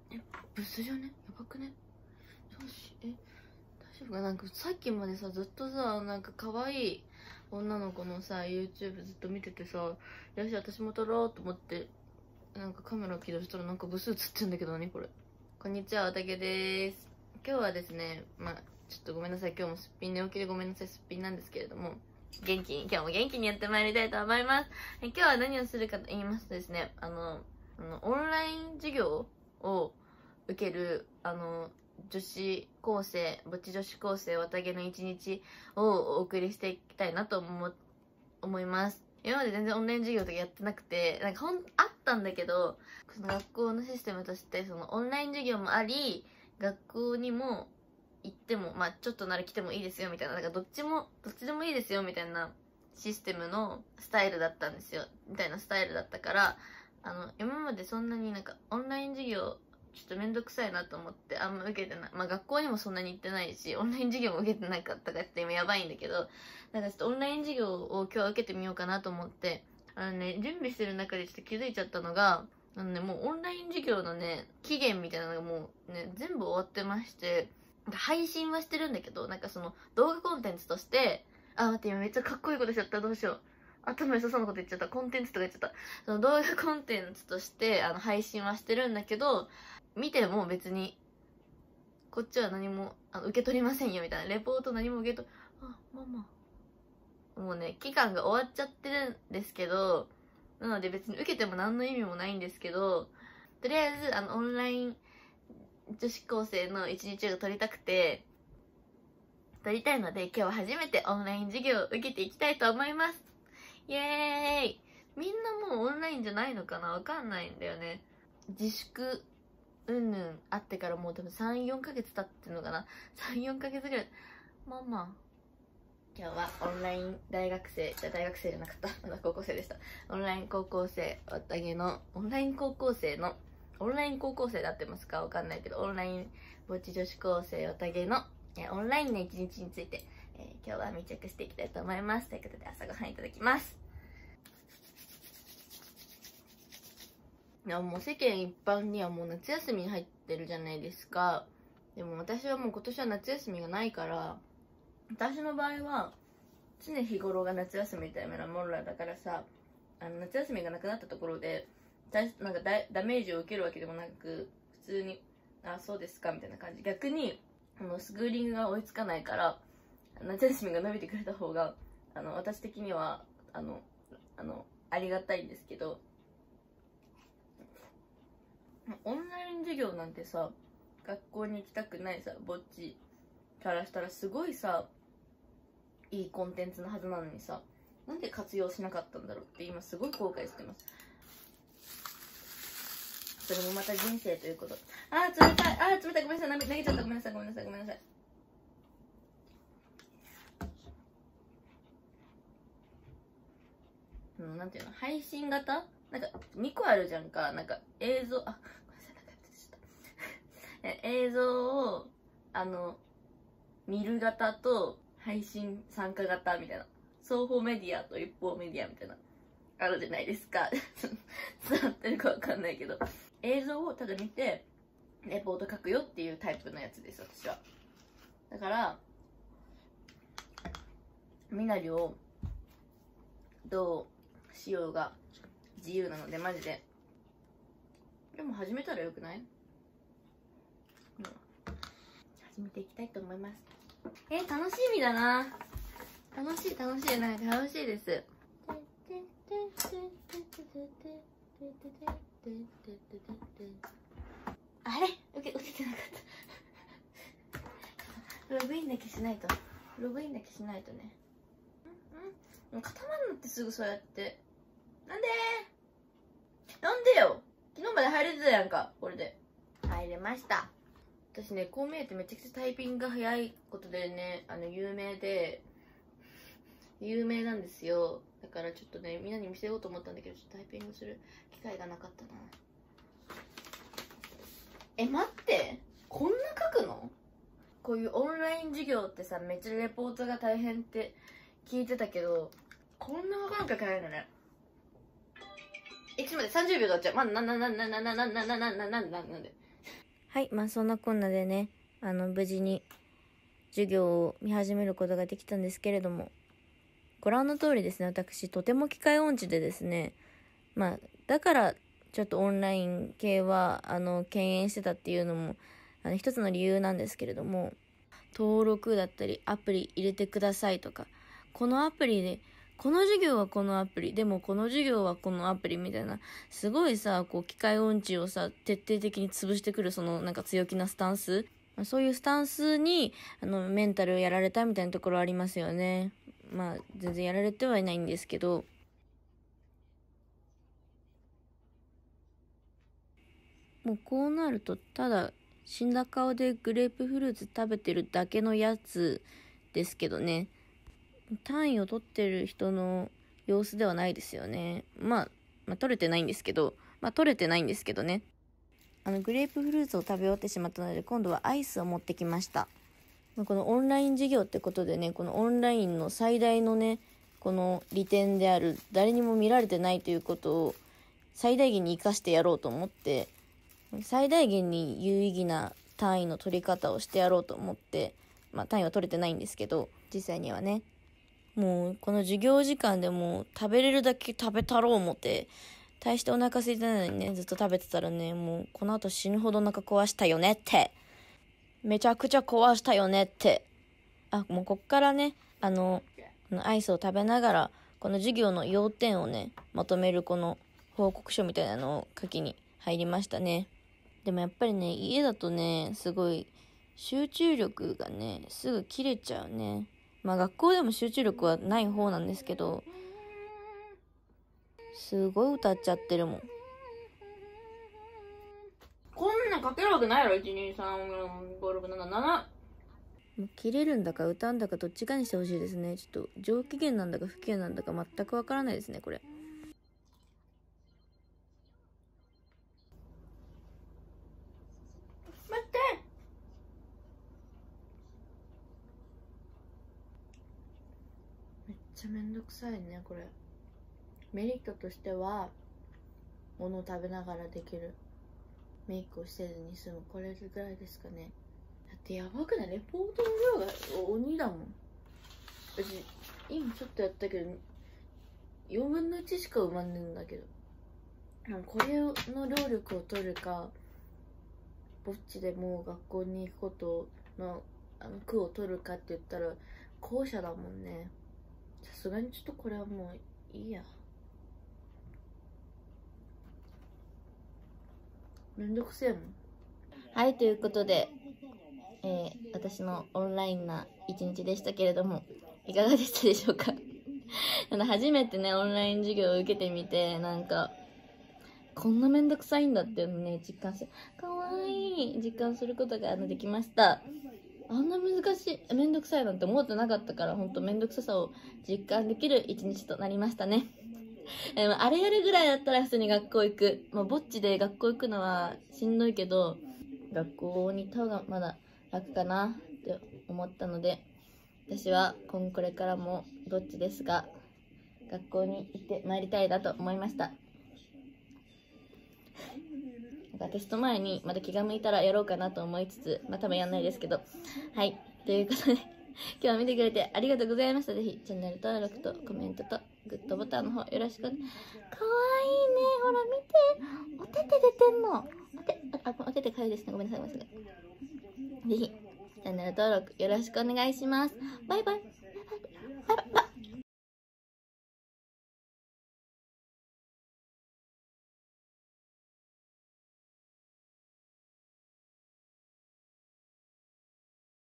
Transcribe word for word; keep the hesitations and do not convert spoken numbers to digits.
え、ブスじゃね？やばくね？どうし、え、大丈夫か？なんかさっきまでさ、ずっとさ、なんか可愛い女の子のさ、YouTube ずっと見ててさ、よし、私も撮ろうと思って、なんかカメラ起動したらなんかブス映ってんだけど、何これ。こんにちは、おたけでーす。今日はですね、まあちょっとごめんなさい、今日もすっぴん寝起きでごめんなさい、すっぴんなんですけれども、元気に、今日も元気にやってまいりたいと思います。今日は何をするかと言いますとですね、あの、あのオンライン授業を受ける、あの、女子高生、ぼっち女子高生わたげの一日をお送りしていきたいなと思、思います。今まで全然オンライン授業とかやってなくて、なんかほん、あったんだけど、その学校のシステムとして、そのオンライン授業もあり、学校にも行っても、まあちょっとなら来てもいいですよみたいな、なんかどっちも、どっちでもいいですよみたいなシステムのスタイルだったんですよ。みたいなスタイルだったから、あの、今までそんなになんかオンライン授業、ちょっとめんどくさいなと思ってあんま受けてない。まあ学校にもそんなに行ってないし、オンライン授業も受けてなかったからって今やばいんだけど、なんかちょっとオンライン授業を今日は受けてみようかなと思って、あのね、準備してる中でちょっと気づいちゃったのが、あのね、もうオンライン授業のね、期限みたいなのがもうね、全部終わってまして、配信はしてるんだけど、なんかその動画コンテンツとして、あ、待って、今めっちゃかっこいいことしちゃった。どうしよう。頭良さそうなこと言っちゃった。コンテンツとか言っちゃった。その動画コンテンツとして、あの、配信はしてるんだけど、見ても別に、こっちは何も、あの、受け取りませんよ、みたいな。レポート何も受け取、あ、ママ。もうね、期間が終わっちゃってるんですけど、なので別に受けても何の意味もないんですけど、とりあえず、あの、オンライン女子高生の一日が取りたくて、取りたいので、今日は初めてオンライン授業を受けていきたいと思います。イエーイ！みんなもうオンラインじゃないのかな？わかんないんだよね。自粛、うんぬんあってからもう多分さん、よんかげつ経ってんのかな？ さん、よんかげつぐらい。ママ。今日はオンライン大学生、じゃ大学生じゃなかった。まだ高校生でした。オンライン高校生、わたげの、オンライン高校生の、オンライン高校生で合ってますかわかんないけど、オンラインぼっち女子高生わたげの、えオンラインの一日について、えー、今日は密着していきたいと思います。ということで朝ごはんいただきます。いや、もう世間一般にはもう夏休みに入ってるじゃないですか。でも私はもう今年は夏休みがないから、私の場合は常日頃が夏休みみたいなもんらだからさ、あの夏休みがなくなったところでなんかダダメージを受けるわけでもなく、普通にあそうですかみたいな感じ。逆にあのスクーリングが追いつかないから夏休みが伸びてくれた方があの私的にはあのあのありがたいんですけど、オンライン授業なんてさ、学校に行きたくないさぼっちからしたらすごいさいいコンテンツのはずなのにさ、なんで活用しなかったんだろうって今すごい後悔してます。それもまた人生ということ。あー冷たい、あー冷たい、ごめんなさい、投げちゃった、ごめんなさいごめんなさいごめんなさい。うん、なんていうの、配信型なんかにこあるじゃんか。なんか映像、あ、ごめんなさい、なんかちょっと映像をあの見る型と配信参加型みたいな、双方メディアと一方メディアみたいなあるじゃないですか。伝わってるかわかんないけど、映像をただ見てレポート書くよっていうタイプのやつです、私は。だからみなりをどうしようが自由なので、マジで。でも始めたらよくない？うん、始めていきたいと思います。えー、楽しみだな。楽しい楽しい、なんか楽しいです。あれ受け、受けてなかったログインだけしないと。ログインだけしないとね。うんうん、固まるのってすぐそうやって。なんでーなんでよ、昨日まで入れてたやんか。これで入れました。私ね、こう見えてめちゃくちゃタイピングが早いことでね、あの有名で有名なんですよ。だからちょっとねみんなに見せようと思ったんだけど、ちょっとタイピングする機会がなかったな。え、待って、こんな書くの？こういうオンライン授業ってさ、めっちゃレポートが大変って聞いてたけど、こんな分かんなきゃいけないんだね。え、ちょっと待って、さんじゅうびょうで終わっちゃう。まだ、な、な、な、な、な、な、な、な、な、な、な、な、なんではい、まあそんなこんなでね、あの無事に授業を見始めることができたんですけれども、ご覧の通りですね、私とても機械音痴でですね、まあだからちょっとオンライン系はあの敬遠してたっていうのもあの一つの理由なんですけれども、登録だったりアプリ入れてくださいとか、このアプリでこの授業はこのアプリでもこの授業はこのアプリみたいな、すごいさこう機械音痴をさ徹底的に潰してくるそのなんか強気なスタンス、そういうスタンスにあのメンタルやられたみたいなところありますよね。まあ全然やられてはいないんですけど、もうこうなるとただ死んだ顔でグレープフルーツ食べてるだけのやつですけどね、単位を取ってる人の様子ではないですよね。まあ、まあ取れてないんですけど、まあ取れてないんですけどね。あのグレープフルーツを食べ終わってしまったので、今度はアイスを持ってきました。このオンライン授業ってことでね、このオンラインの最大のね、この利点である誰にも見られてないということを最大限に生かしてやろうと思って、最大限に有意義な単位の取り方をしてやろうと思って、まあ単位は取れてないんですけど、実際にはね、もうこの授業時間でもう食べれるだけ食べたろう思って、大してお腹空いてないのにね、ずっと食べてたらね、もうこの後死ぬほどお腹壊したよねって、めちゃくちゃ壊したよねって、あ、もうこっからね、あのアイスを食べながらこの授業の要点をねまとめるこの報告書みたいなのを書きに入りましたね。でもやっぱりね、家だとねすごい集中力がねすぐ切れちゃうね。まあ学校でも集中力はない方なんですけど、すごい歌っちゃってるもん。こんなん書けるわけないやろ。いちにさんよんごろくなななな。もう切れるんだか歌うんだかどっちかにしてほしいですね。ちょっと上機嫌なんだか不機嫌なんだか全くわからないですねこれ。待って、めっちゃめんどくさいねこれ。メリットとしては物を食べながらできる、メイクをせずに済む、これぐらいですかね。だってやばくない？レポートの量が鬼だもん。私今ちょっとやったけどよんぶんのいちしか埋まんねえんだけど、これの労力を取るかぼっちでもう学校に行くことのあの苦を取るかって言ったら後者だもんね。さすがにちょっとこれはもういいや、めんどくせえもん。はい、ということで、えー、私のオンラインな一日でしたけれどもいかがでしたでしょうかあの初めてねオンライン授業を受けてみて、なんかこんなめんどくさいんだっていうのね実感する、かわいい実感することができました。あんな難しいめんどくさいなんて思ってなかったから、ほんとめんどくささを実感できる一日となりましたね。でもあれやるぐらいだったら普通に学校行く、まあ、ぼっちで学校行くのはしんどいけど学校に行った方がまだ楽かなって思ったので、私は今これからもぼっちですが学校に行ってまいりたいなと思いました。なんかテスト前にまた気が向いたらやろうかなと思いつつ、まあ多分やんないですけど、はい、ということで今日は見てくれてありがとうございました。ぜひチャンネル登録とコメントとグッドボタンの方よろしく。かわいいね、ほら見て、お手手出てんの。お手、あ、お手手かゆいですね、ごめんなさい、ごめんなさい。ぜひチャンネル登録よろしくお願いします。バイバイ。バイバイ。